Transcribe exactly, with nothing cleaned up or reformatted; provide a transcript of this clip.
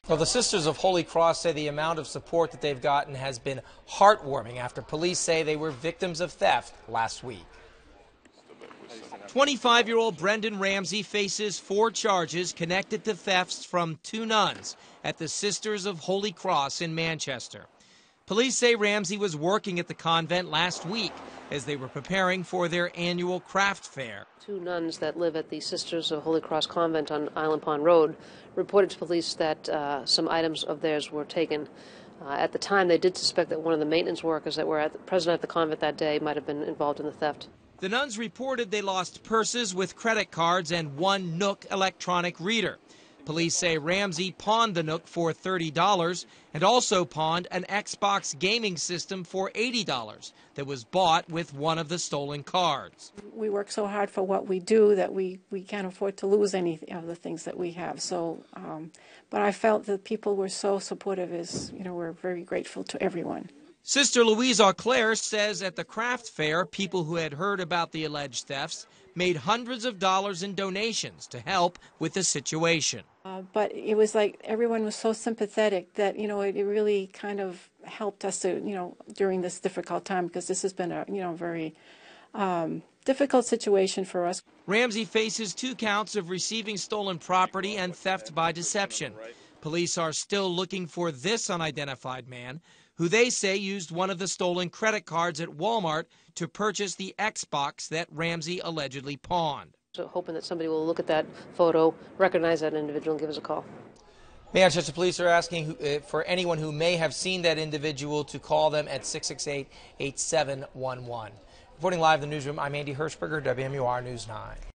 Well, the Sisters of Holy Cross say the amount of support that they've gotten has been heartwarming after police say they were victims of theft last week. twenty-five-year-old Brendan Ramsey faces four charges connected to thefts from two nuns at the Sisters of Holy Cross in Manchester. Police say Ramsey was working at the convent last week as they were preparing for their annual craft fair. Two nuns that live at the Sisters of Holy Cross Convent on Island Pond Road reported to police that uh, some items of theirs were taken. Uh, at the time, they did suspect that one of the maintenance workers that were at the, present at the convent that day might have been involved in the theft. The nuns reported they lost purses with credit cards and one Nook electronic reader. Police say Ramsey pawned the Nook for thirty dollars and also pawned an Xbox gaming system for eighty dollars that was bought with one of the stolen cards. We work so hard for what we do that we, we can't afford to lose any of the things that we have. So, um, but I felt that people were so supportive. As you know, we're very grateful to everyone. Sister Louise Auclair says at the craft fair, people who had heard about the alleged thefts made hundreds of dollars in donations to help with the situation. Uh, but it was like everyone was so sympathetic that, you know, it, it really kind of helped us to, you know, during this difficult time, because this has been a, you know, very um, difficult situation for us. Ramsey faces two counts of receiving stolen property and theft by deception. Police are still looking for this unidentified man, who they say used one of the stolen credit cards at Walmart to purchase the Xbox that Ramsey allegedly pawned. So hoping that somebody will look at that photo, recognize that individual, and give us a call. Manchester police are asking who, uh, for anyone who may have seen that individual to call them at six six eight, eight seven one one. Reporting live in the newsroom, I'm Andy Hirschberger, W M U R News nine.